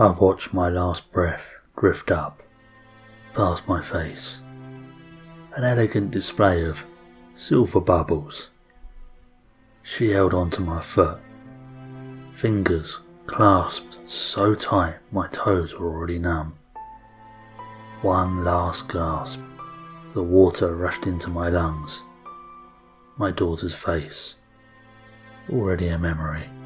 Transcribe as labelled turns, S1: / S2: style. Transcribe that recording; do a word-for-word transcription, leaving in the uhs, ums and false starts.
S1: I've watched my last breath drift up, past my face, an elegant display of silver bubbles. She held onto my foot, fingers clasped so tight my toes were already numb. One last gasp, the water rushed into my lungs. My daughter's face, already a memory.